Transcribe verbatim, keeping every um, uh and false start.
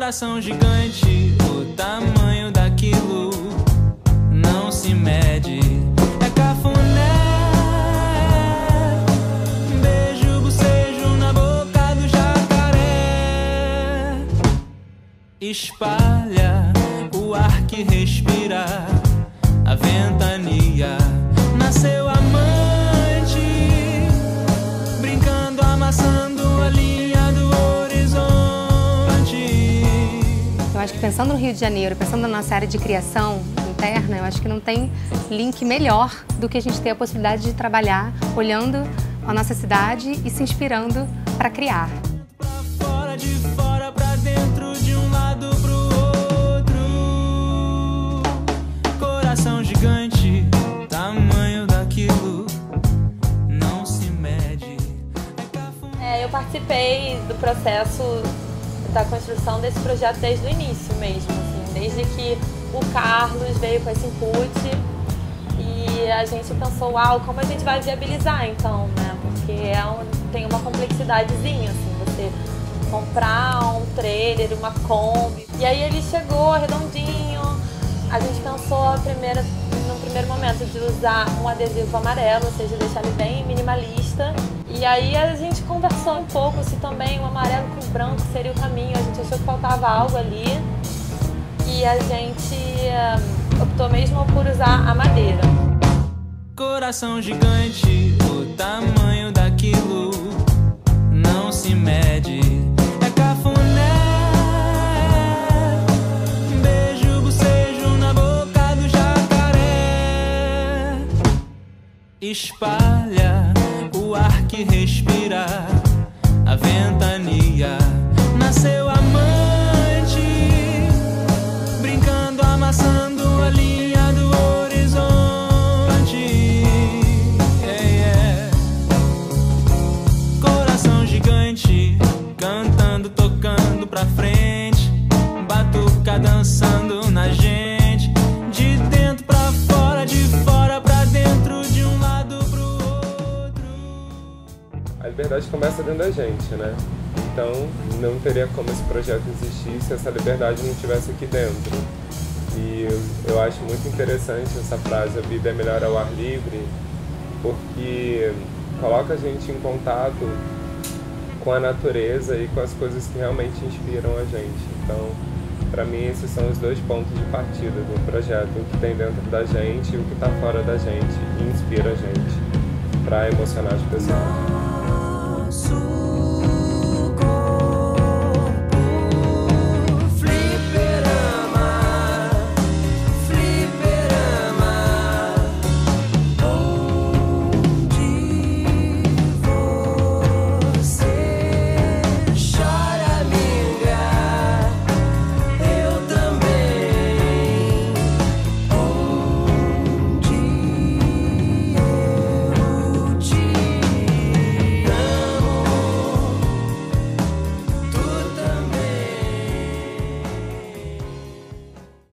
Coração gigante, o tamanho daquilo não se mede. É cafuné, beijo, bocejo na boca do jacaré. Espalha o ar que respira, a ventania. Nasceu amante, brincando, amassando a linha do horizonte. Eu acho que pensando no Rio de Janeiro, pensando na nossa área de criação interna, eu acho que não tem link melhor do que a gente ter a possibilidade de trabalhar olhando a nossa cidade e se inspirando para criar. Pra fora, de fora pra dentro, de um lado pro outro. Coração gigante, tamanho daquilo não se mede. É, eu participei do processo da construção desse projeto desde o início mesmo, assim, desde que o Carlos veio com esse input e a gente pensou, uau, como a gente vai viabilizar então, né? Porque é um, tem uma complexidadezinha, assim, você comprar um trailer, uma Kombi. E aí ele chegou redondinho, a gente pensou a primeira, no primeiro momento de usar um adesivo amarelo, ou seja, deixar ele bem minimalista. E aí a gente conversou um pouco se também o amarelo com o branco seria o caminho, a gente achou que faltava algo ali. E a gente um, optou mesmo por usar a madeira. Coração gigante, o tamanho daquilo não se mede. É cafuné, beijo, bocejo na boca do jacaré. Espalha o ar que respira, a ventania. Nasceu amante, brincando, amassando a linha do horizonte. Yeah, yeah. Coração gigante, cantando, tocando pra frente, batuca dançando na gente, de dentro pra fora, de fora pra dentro, de um lado pro outro. A liberdade começa dentro da gente, né? Então não teria como esse projeto existir se essa liberdade não estivesse aqui dentro. E eu, eu acho muito interessante essa frase, a vida é melhor ao ar livre, porque coloca a gente em contato com a natureza e com as coisas que realmente inspiram a gente. Então, para mim, esses são os dois pontos de partida do projeto, o que tem dentro da gente e o que está fora da gente e inspira a gente para emocionar as pessoas.